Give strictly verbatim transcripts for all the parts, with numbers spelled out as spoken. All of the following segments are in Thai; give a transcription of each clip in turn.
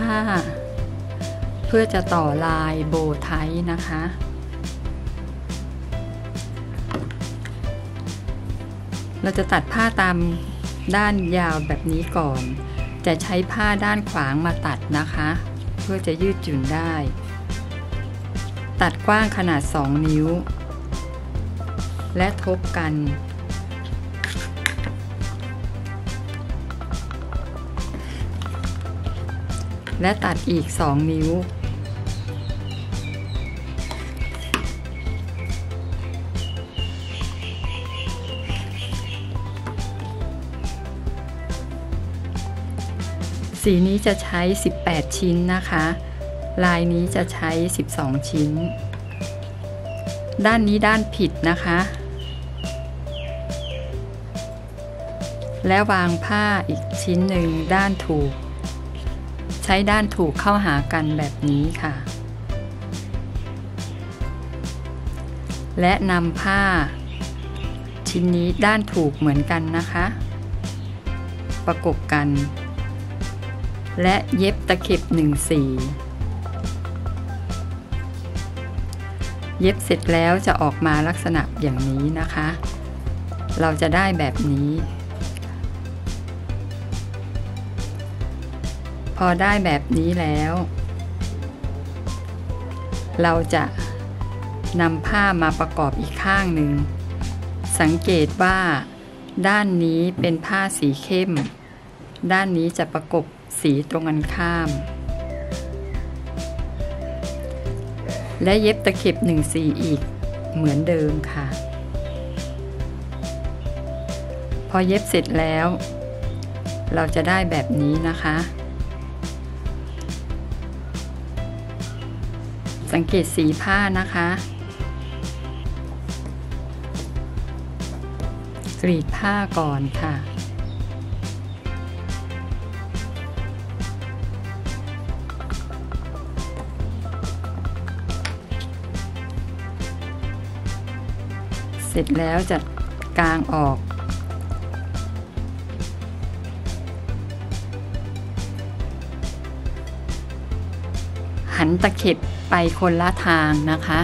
ผ้าเพื่อจะต่อลายโบว์ไทนะคะเราจะตัดผ้าตามด้านยาวแบบนี้ก่อนจะใช้ผ้าด้านขวางมาตัดนะคะเพื่อจะยืดหยุ่นได้ตัดกว้างขนาดสองนิ้วและทบกันและตัดอีกสองนิ้วสีนี้จะใช้สิบแปดชิ้นนะคะลายนี้จะใช้สิบสองชิ้นด้านนี้ด้านผิดนะคะและวางผ้าอีกชิ้นหนึ่งด้านถูกใช้ด้านถูกเข้าหากันแบบนี้ค่ะและนำผ้าชิ้นนี้ด้านถูกเหมือนกันนะคะประกบกันและเย็บตะเข็บหนึ่งสี่เย็บเสร็จแล้วจะออกมาลักษณะอย่างนี้นะคะเราจะได้แบบนี้พอได้แบบนี้แล้วเราจะนำผ้ามาประกอบอีกข้างหนึ่งสังเกตว่าด้านนี้เป็นผ้าสีเข้มด้านนี้จะประกบสีตรงกันข้ามและเย็บตะเข็บหนึ่งสี่อีกเหมือนเดิมค่ะพอเย็บเสร็จแล้วเราจะได้แบบนี้นะคะสังเกตสีผ้านะคะกรีดผ้าก่อนค่ะเสร็จแล้วจะกางออกหันตะเข็บไปคนละทางนะคะ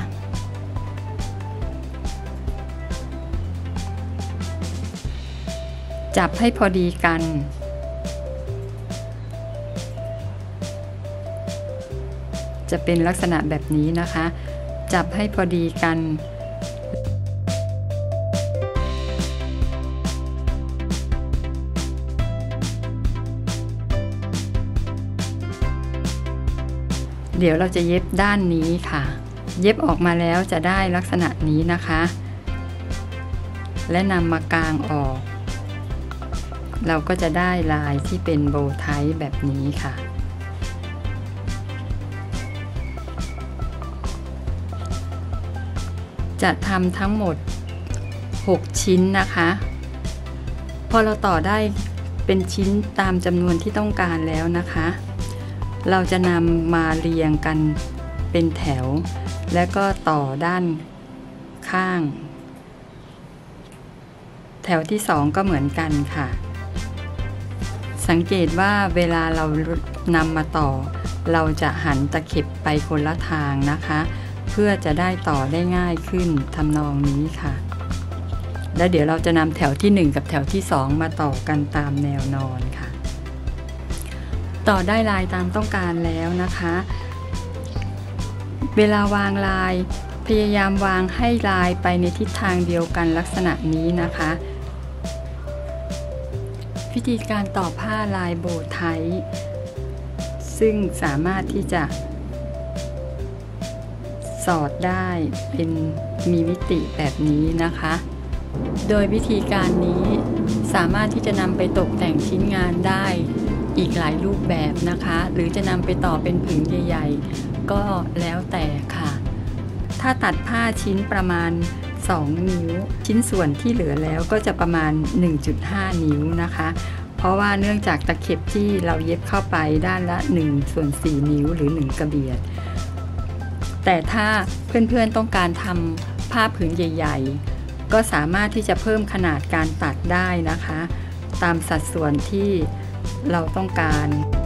จับให้พอดีกันจะเป็นลักษณะแบบนี้นะคะจับให้พอดีกันเดี๋ยวเราจะเย็บด้านนี้ค่ะเย็บออกมาแล้วจะได้ลักษณะนี้นะคะและนำมากางออกเราก็จะได้ลายที่เป็นโบว์ไทแบบนี้ค่ะจะทำทั้งหมดหกชิ้นนะคะพอเราต่อได้เป็นชิ้นตามจำนวนที่ต้องการแล้วนะคะเราจะนำมาเรียงกันเป็นแถวแล้วก็ต่อด้านข้างแถวที่สองก็เหมือนกันค่ะสังเกตว่าเวลาเรานำมาต่อเราจะหันตะเข็บไปคนละทางนะคะเพื่อจะได้ต่อได้ง่ายขึ้นทำนองนี้ค่ะแล้วเดี๋ยวเราจะนำแถวที่หนึ่งกับแถวที่สองมาต่อกันตามแนวนอนค่ะต่อได้ลายตามต้องการแล้วนะคะเวลาวางลายพยายามวางให้ลายไปในทิศทางเดียวกันลักษณะนี้นะคะวิธีการต่อผ้าลายโบว์ไทซึ่งสามารถที่จะสอดได้เป็นมีมิติแบบนี้นะคะโดยวิธีการนี้สามารถที่จะนำไปตกแต่งชิ้นงานได้อีกหลายรูปแบบนะคะหรือจะนำไปต่อเป็นผืนใหญ่ๆก็แล้วแต่ค่ะถ้าตัดผ้าชิ้นประมาณสองนิ้วชิ้นส่วนที่เหลือแล้วก็จะประมาณ หนึ่งจุดห้า นิ้วนะคะเพราะว่าเนื่องจากตะเข็บที่เราเย็บเข้าไปด้านละหนึ่งส่วนสี่นิ้วหรือหนึ่งกระเบียดแต่ถ้าเพื่อนๆต้องการทำผ้าผืนใหญ่ๆก็สามารถที่จะเพิ่มขนาดการตัดได้นะคะตามสัดส่วนที่เราต้องการ